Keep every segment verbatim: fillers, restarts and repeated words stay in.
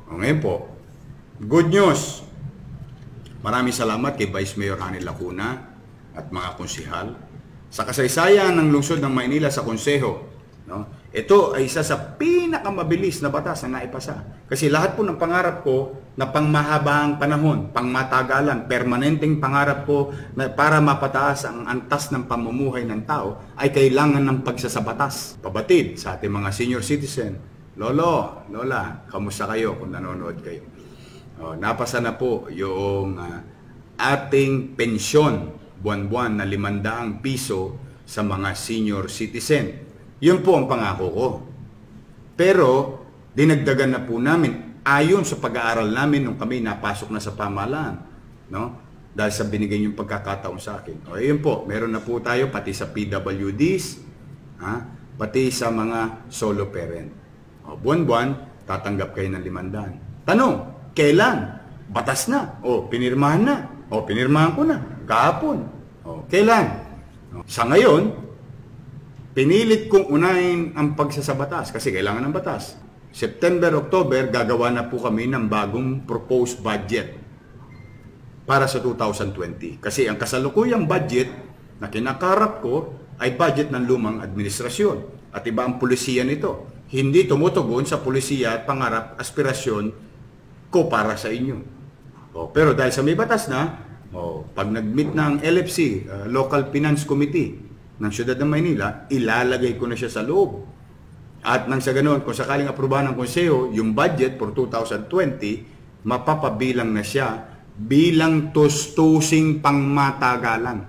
O ngayon po, good news. Maraming salamat kay Vice Mayor Hanny Lacuna at mga konsihal sa kasaysayan ng lungsod ng Maynila sa konseho. No? Ito ay isa sa pinakamabilis na batas na naipasa. Kasi lahat po ng pangarap ko na pangmahabang panahon, pangmatagalan, permanenteng pangarap ko na para mapataas ang antas ng pamumuhay ng tao ay kailangan ng pagsasabatas. Pabatid sa ating mga senior citizen, Lolo, Lola, kamusta kayo kung nanonood kayo? O, napasa na po yung uh, ating pensyon buwan-buwan na limandaang piso sa mga senior citizen. Yun po ang pangako ko. Pero, dinagdagan na po namin ayon sa pag-aaral namin nung kami napasok na sa pamahalaan. No? Dahil sa binigay yung pagkakataon sa akin. O, yun po, meron na po tayo pati sa P W Ds, ha? Pati sa mga solo parent. O, buwan-buwan, tatanggap kayo ng limandaan. Tanong, kailan? Batas na. O, pinirmahan na. O, pinirmahan ko na. Kahapon. O, kailan? O, sa ngayon, pinilit kong unahin ang pagsasabatas kasi kailangan ng batas. September, October, gagawa na po kami ng bagong proposed budget para sa two thousand twenty. Kasi ang kasalukuyang budget na kinakarap ko ay budget ng lumang administrasyon. At iba ang pulisiya nito. Hindi tumutugon sa pulisiya at pangarap, aspirasyon ko para sa inyo. O, pero dahil sa may batas na, o, pag nag-meet ng L F C, uh, Local Finance Committee, ng siyudad ng Maynila, ilalagay ko na siya sa loob. At nang sa ganoon, kung sakaling aprobahan ng konseho, yung budget for two thousand twenty, mapapabilang na siya bilang tustusing pangmatagalan.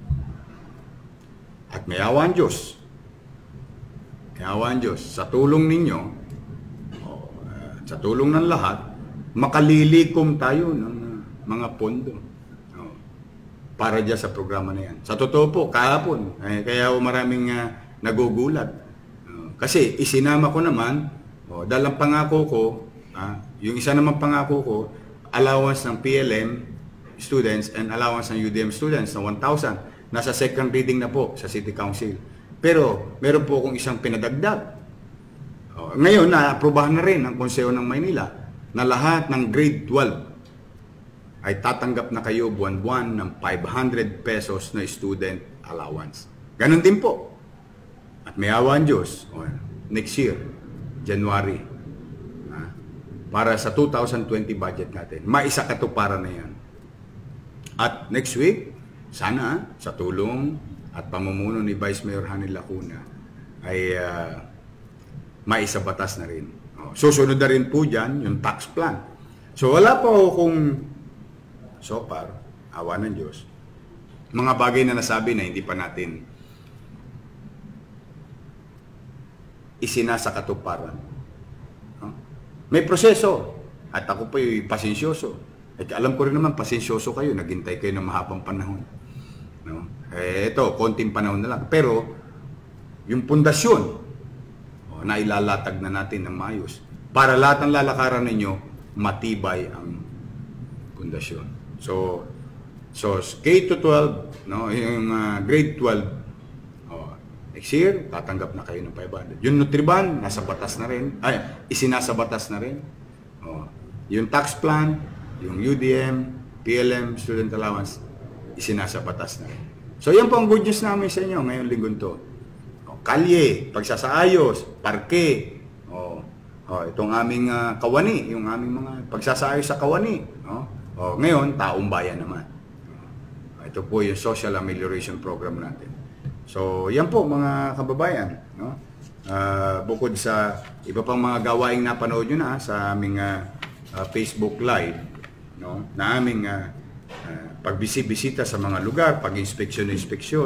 At may awa ang Diyos. May awa ang Diyos. Sa tulong ninyo, oh, uh, sa tulong ng lahat, makalilikom tayo ng uh, mga pondo para dyan sa programa na yan. Sa totoo po, kahapon, eh, kaya maraming uh, nagugulat. Uh, kasi isinama ko naman, oh, dahil ang pangako ko, uh, yung isa naman pangako ko, allowance ng P L M students and allowance ng U D M students na one thousand. Nasa second reading na po sa City Council. Pero meron po akong isang pinadagdag. Oh, ngayon, na-aprobahan na rin ng Konseho ng Maynila na lahat ng grade twelve ay tatanggap na kayo buwan-buwan ng five hundred pesos na student allowance. Ganon din po. At may awa ang Diyos, next year, January, para sa two thousand twenty budget natin, maisakatuparan na yan. At next week, sana sa tulong at pamumuno ni Vice Mayor Hanny Lacuna ay uh, maisabatas na rin. Susunod na rin po dyan yung tax plan. So wala po kung so far, awa ng Diyos, mga bagay na nasabi na hindi pa natin isinasakatuparan. No? May proseso. At ako po yung pasensyoso. At alam ko rin naman, pasensyoso kayo. Naghintay kayo ng mahabang panahon. No? Eh, ito, konting panahon na lang. Pero, yung pundasyon, oh, na ilalatag na natin ng maayos. Para lahat ng lalakaran ninyo, matibay ang pundasyon. So, so K to twelve, no, yung uh, grade twelve, oh, next year, tatanggap na kayo ng five hundred. Yung Nutriban, nasa batas na rin, ay, isinasa batas na rin. Oh, yung tax plan, yung U D M, P L M, student allowance, isinasa batas na rin. So, yan po ang good news namin sa inyo ngayong linggon to. Oh, kalye, pagsasaayos, parke, oh, oh, itong aming uh, kawani, yung aming mga pagsasaayos sa kawani, no? Oh, ngayon, taong bayan naman. Ito po yung social amelioration program natin. So, yan po mga kababayan. No? Uh, bukod sa iba pang mga gawaing napanood nyo na sa aming uh, uh, Facebook Live, no? Na aming uh, uh, pagbisibisita sa mga lugar, pag-inspeksyon-inspeksyon,